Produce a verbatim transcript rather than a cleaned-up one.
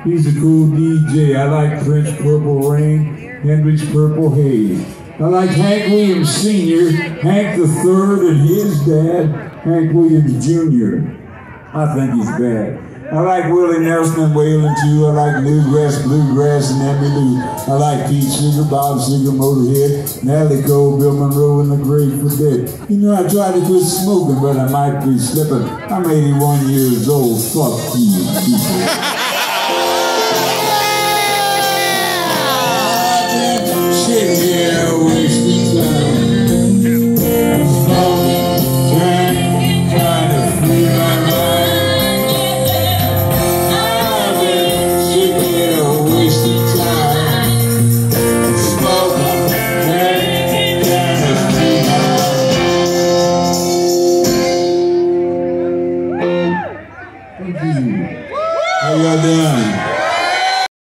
He's a cool D J. I like Prince Purple Rain, Hendrix Purple Haze. I like Hank Williams Senior, Hank the Third, and his dad, Hank Williams Junior I think he's bad. I like Willie Nelson and Waylon too. I like Newgrass, Bluegrass, and Emmylou. I like Pete Seeger, Bob Seger, Motorhead, Allen Coe, Bill Monroe, and the Grateful Dead. You know, I tried to quit smoking, but I might be slipping. I'm eighty-one years old. Fuck you, people. Sitting here wasting time, smoking, drinking, trying to free my mind. I've been sitting here wasting time, smoking, drinking, trying to free my mind. Thank you. How y'all doing?